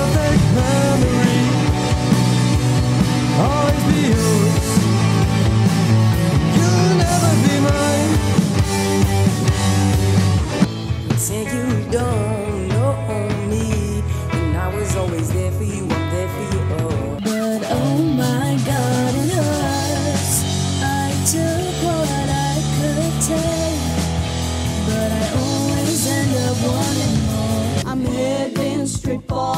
perfect memory. Always be yours. You'll never be mine. Say you don't know me, and I was always there for you, I'm there for you, oh. But oh my God, it hurts. I took what I could take, but I always end up wanting more. I'm heading straight for